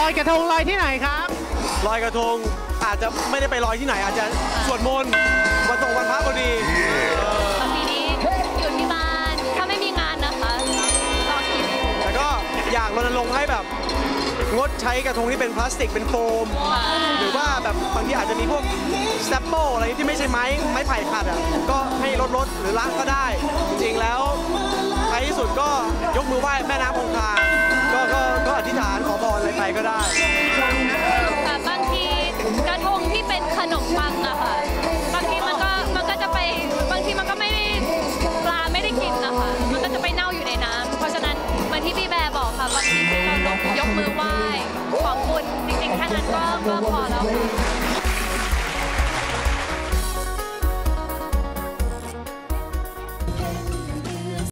ลอยกระทงลอยที่ไหนครับลอยกระทงอาจจะไม่ได้ไปลอยที่ไหนอาจจะสวดมนต์วันตรงวันพระพอดีปีนี้อยู่ที่บ้านถ้าไม่มีงานนะคะรอคิดแต่ก็อยากรณรงค์ให้แบบงดใช้กระทงที่เป็นพลาสติกเป็นโฟมหรือว่าแบบบางทีอาจจะมีพวกสแตปโปอะไรที่ไม่ใช่ไม้ไผ่ขัดอ่ะก็ให้ลดหรือละก็ได้จริงๆแล้วท้ายที่สุดก็ยกมือไหว้แม่น้ำคงคาก็อธิษฐานขอพรอะไรไปก็ได้